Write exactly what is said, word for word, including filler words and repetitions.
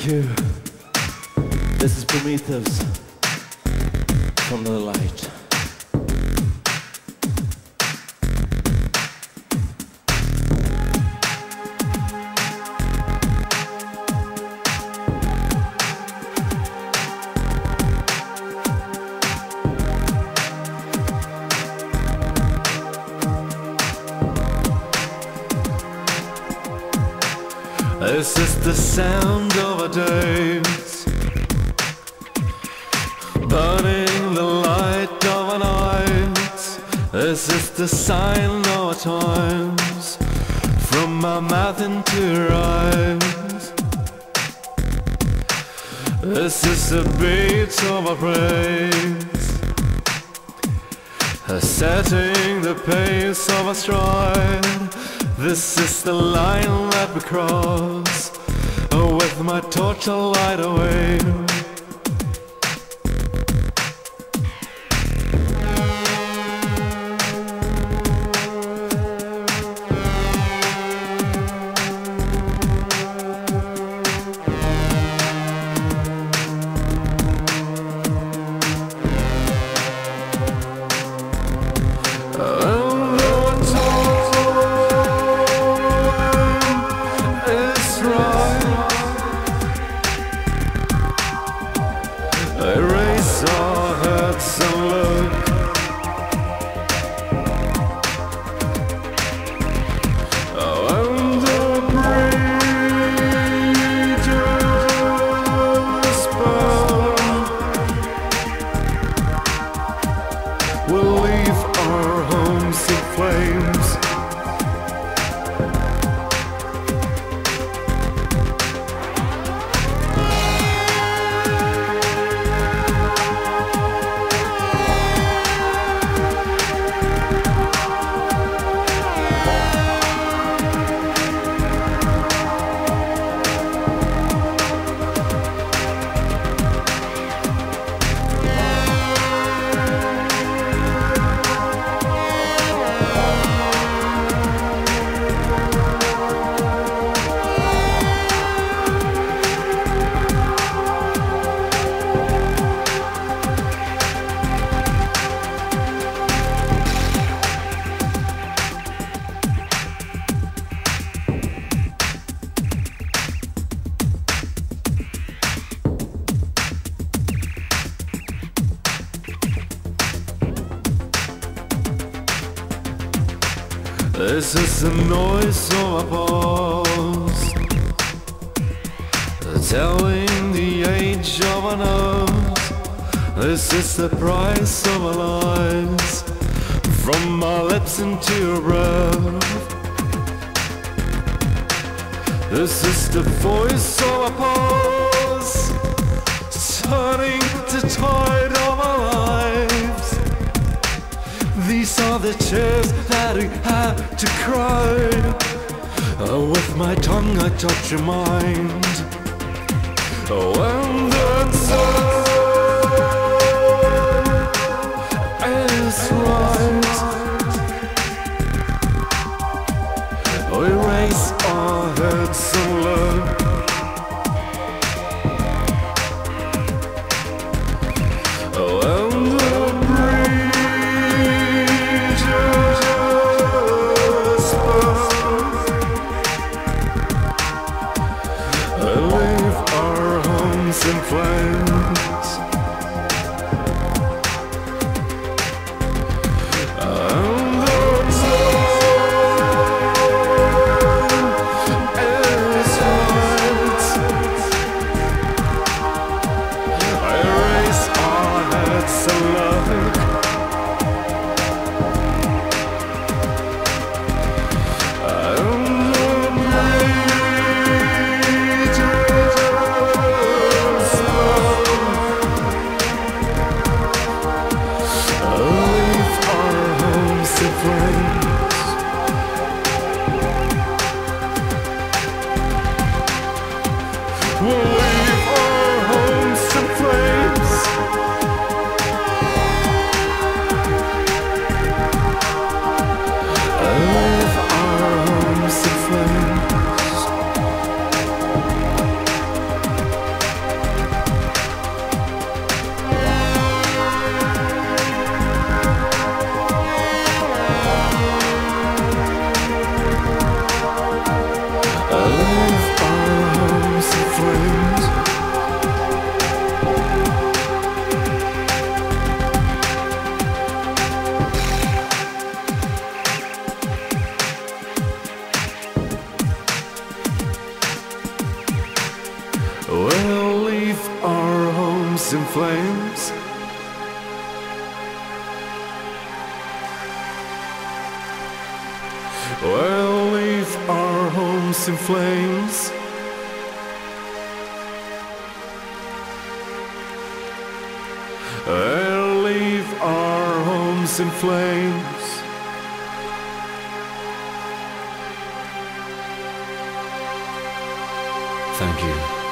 Thank you. This is Prometheus from the light. This is the sound of a dance, burning the light of a night. This is the sign of our times, from my mouth into your eyes. This is the beat of our praise, setting the pace of our stride. This is the line that we cross, with my torch I'll light away. Erase our heads and look. And the bridges burn. We'll leave our homes in flames. This is the noise of our past, telling the age of our nose. This is the price of our lives, from our lips into your breath. This is the voice of our past, turning the tide of our lives. These are the tears that we had to cry. Oh, with my tongue I touch your mind. Oh, and the time is right. We raise our heads and look. Oh, and the leave our homes in flames. flames. We'll leave our homes in flames. We'll leave our homes in flames. Thank you.